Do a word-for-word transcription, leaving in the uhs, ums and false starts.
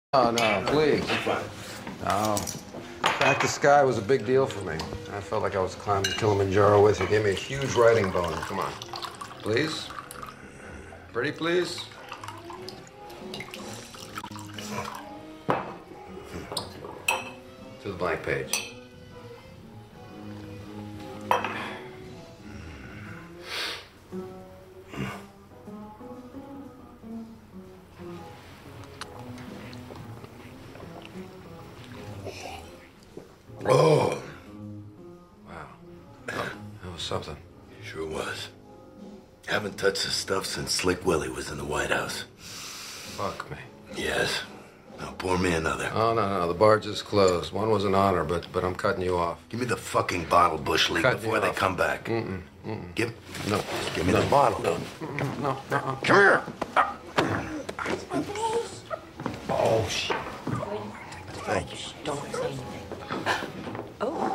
Oh, no, please. No. Back to Sky was a big deal for me. I felt like I was climbing Kilimanjaro with you. Gave me a huge writing boner. Come on. Please? Pretty please? To the blank page. Oh. Wow. That was something. Sure was. Haven't touched this stuff since Slick Willie was in the White House. Fuck me. Yes. Now pour me another. Oh, no, no. The barge is closed. One was an honor, but but I'm cutting you off. Give me the fucking bottle, Bush League, Cutting before they off. come back. Mm-mm. Mm-mm. Give, No. give me no. the bottle. No. Mm-mm. No. No. Come here. Oh, shit. Thank you. Don't say anything. Oh.